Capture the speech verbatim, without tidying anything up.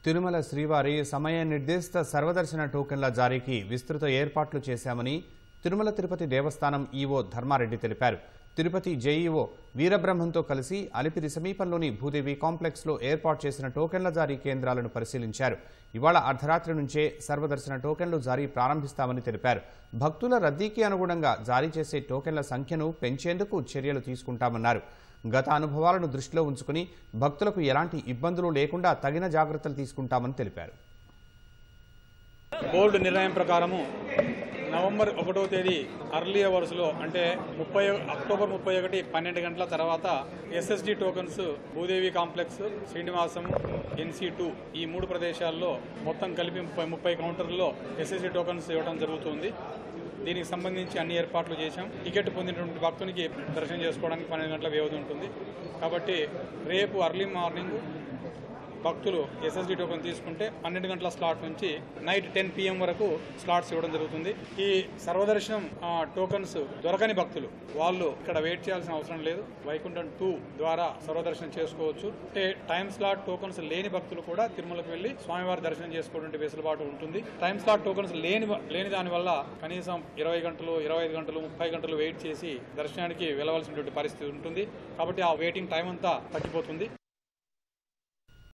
తిరుమల శ్రీవారి సమయ నిర్దేశిత సర్వదర్శన టోకెన్ల జారీకి విస్తృత ఏర్పాట్లు చేశామని తిరుమల తిరుపతి దేవస్థానం ఈవో ధర్మారెడ్డి తెలిపారు. తిరుపతి జేఈఓ వీరబ్రహ్మంతో కలిసి అలిపిరి సమీపంలోని భూదేవి కాంప్లెక్స్లో ఏర్పాటు చేసిన టోకెన్ల జారీ కేంద్రాలను పరిశీలించారు. ఇవాళ అర్ధరాత్రి నుంచే సర్వదర్శన టోకెన్లు జారీ ప్రారంభిస్తామని తెలిపారు. భక్తుల రద్దీకి అనుగుణంగా జారీ చేసే టోకెన్ల సంఖ్యను పెంచేందుకు చర్యలు తీసుకుంటామన్నారు. గత అనుభవాలను దృష్టిలో ఉంచుకుని భక్తులకు ఎలాంటి ఇబ్బందులు లేకుండా తగిన జాగ్రత్తలు తీసుకుంటామని తెలిపారు. బోర్డు నిర్ణయం ప్రకారము నవంబర్ ఒకటో తేదీ అర్లీ అవర్స్లో అంటే ముప్పై అక్టోబర్ ముప్పై ఒకటి పన్నెండు గంటల తర్వాత SSD tokens Bhudevi complex, Srinivasam, NC two ఈ మూడు ప్రదేశాల్లో మొత్తం కలిపి ముప్పై ముప్పై కౌంటర్లలో ఎస్ఎస్డి టోకన్స్ ఇవ్వడం జరుగుతుంది. దీనికి సంబంధించి అన్ని ఏర్పాట్లు చేశాం. టికెట్ పొందినటువంటి భక్తునికి దర్శనం చేసుకోవడానికి పన్నెండు గంటల వ్యవధి ఉంటుంది. కాబట్టి రేపు అర్లీ మార్నింగ్ భక్తులు ఎస్ఎస్డి టోకెన్ తీసుకుంటే పన్నెండు గంటల స్లాట్ నుంచి నైట్ టెన్ పిఎం వరకు స్లాట్స్ ఇవ్వడం జరుగుతుంది. ఈ సర్వదర్శనం టోకన్స్ దొరకని భక్తులు వాళ్ళు ఇక్కడ వెయిట్ చేయాల్సిన అవసరం లేదు. వైకుంఠం టూ ద్వారా సర్వదర్శనం చేసుకోవచ్చు. అంటే టైం స్లాట్ టోకన్స్ లేని భక్తులు కూడా తిరుమలకు వెళ్లి స్వామివారి దర్శనం చేసుకోవడానికి వెసులుబాటు ఉంటుంది. టైం స్లాట్ టోకన్స్ లేని లేని దాని వల్ల కనీసం ఇరవై గంటలు ఇరవై ఐదు గంటలు ముప్పై గంటలు వెయిట్ చేసి దర్శనానికి వెళ్లవలసినటువంటి పరిస్థితి ఉంటుంది. కాబట్టి ఆ వెయిటింగ్ టైం అంతా తగ్గిపోతుంది.